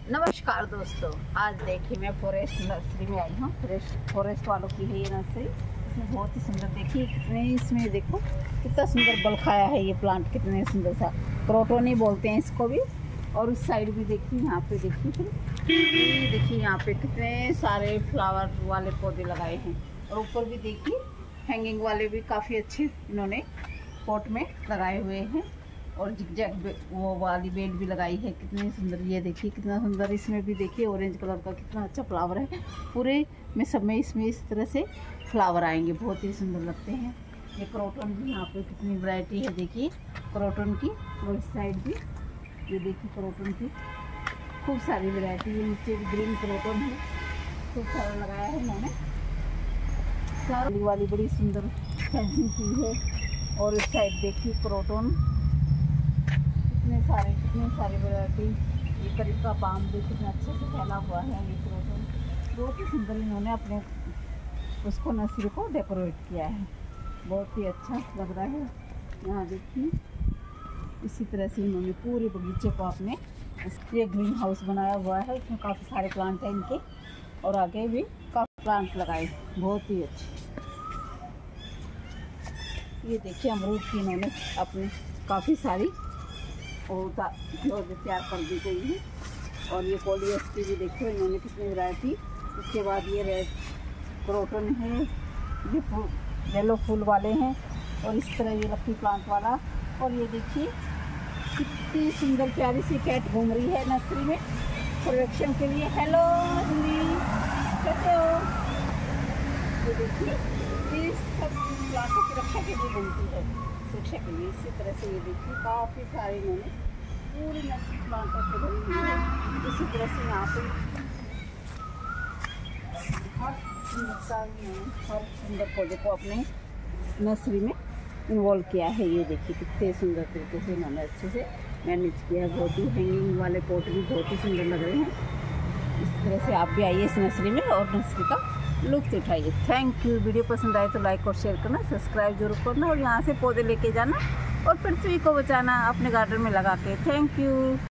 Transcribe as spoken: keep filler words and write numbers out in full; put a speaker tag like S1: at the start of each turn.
S1: नमस्कार दोस्तों, आज देखिए मैं फॉरेस्ट नर्सरी में आई हूँ। फॉरेस्ट फॉरेस्ट वालों की है ये नर्सरी। इसमें बहुत ही सुंदर, देखिए कितने, इसमें देखो कितना सुंदर बल खाया है ये प्लांट, कितने सुंदर सा क्रोटोनी बोलते हैं इसको भी। और उस साइड भी देखिए, यहाँ पे देखिए, फिर ये देखिए यहाँ पे कितने सारे फ्लावर वाले पौधे लगाए हैं। और ऊपर भी देखिए हैंगिंग वाले भी काफ़ी अच्छे इन्होंने पॉट में लगाए हुए हैं। और जिगजैग वो वाली बेल भी लगाई है, कितनी सुंदर। ये देखिए कितना सुंदर, इसमें भी देखिए ऑरेंज कलर का कितना अच्छा फ्लावर है। पूरे में सब में इसमें इस तरह से फ्लावर आएंगे, बहुत ही सुंदर लगते हैं। ये क्रोटन भी, यहाँ पे कितनी वैरायटी है देखिए क्रोटन की। और इस साइड भी ये देखिए क्रोटन की खूब सारी वैरायटी है। नीचे भी ग्रीन क्रोटन है, खूब सारा लगाया है इन्होंने। चार वाली बड़ी सुंदर फेंसिंग की है। और इस साइड देखिए क्रोटन, कितने सारे कितने सारी वैरायटी। ये करीब का पाम भी कितना अच्छे से फैला हुआ है। ये क्रोटन बहुत ही सुंदर इन्होंने अपने उसको नर्सरी को डेकोरेट किया है, बहुत ही अच्छा लग रहा है। यहाँ देखिए इसी तरह से इन्होंने पूरे बगीचे को अपने ये ग्रीन हाउस बनाया हुआ है। इसमें काफ़ी सारे प्लांट हैं इनके, और आगे भी काफ़ी प्लांट लगाए, बहुत ही अच्छे। ये देखिए अमरूद की इन्होंने अपने काफ़ी सारी और तैयार कर दी गई है। और ये कोलियस की भी देखो इन्होंने कितनी वैरायटी। उसके बाद ये रेड क्रोटन है, ये फूल येलो फूल वाले हैं। और इस तरह ये लक्की प्लांट वाला। और ये देखिए कितनी सुंदर प्यारी सी कैट घूम रही है नर्सरी में प्रोडक्शन के लिए। हेलो हिंदी, कैसे हो? ये देखिए ये सब प्लांटों की रक्षा के लिए बनती है, सुरक्षा के लिए। इसी तरह से ये देखिए काफ़ी सारे इन्होंने पूरी नर्सरी प्लांटों से भरी हुई है। इसी तरह से यहाँ पे हर सुंदर हर सुंदर पौधे को अपने नर्सरी में इन्वॉल्व किया है। ये देखिए कितने सुंदर तरीके से इन्होंने अच्छे से मैनेज किया है। बहुत ही हैंगिंग वाले पॉट भी बहुत ही सुंदर लग रहे हैं। इस तरह से आप भी आइए इस नर्सरी में और नर्सरी का लुत्फ उठाइए। Thank you. वीडियो पसंद आए तो लाइक और शेयर करना, सब्सक्राइब जरूर करना, और यहाँ से पौधे लेके जाना और पृथ्वी को बचाना अपने गार्डन में लगा के। Thank you.